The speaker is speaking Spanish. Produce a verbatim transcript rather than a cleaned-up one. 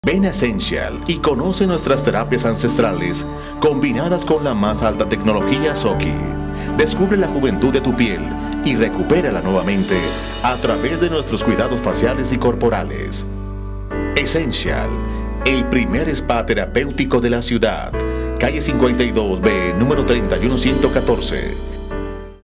Ven a Essential y conoce nuestras terapias ancestrales combinadas con la más alta tecnología Soki. Descubre la juventud de tu piel y recupérala nuevamente a través de nuestros cuidados faciales y corporales. Essential, el primer spa terapéutico de la ciudad. Calle cincuenta y dos B, número treinta y uno ciento catorce.